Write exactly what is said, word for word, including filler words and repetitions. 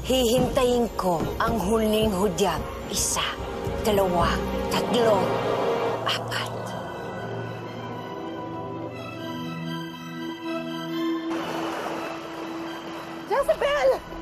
Hihintayin ko ang huling hudyat. Isa, dalawa, tatlo, apat. Jezebel!